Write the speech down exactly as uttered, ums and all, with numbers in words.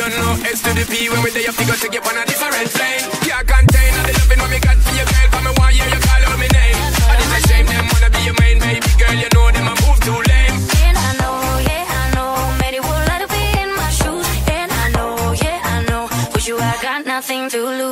don't know S to the P when we there, you figure to get on a different plane. Can't contain all the loving what me got for your girl. Come and want you, you call out my name. And it's a shame them wanna be your main baby girl. You know them I move too lame. And I know, yeah, I know, many would like to be in my shoes. And I know, yeah, I know, for you I got nothing to lose.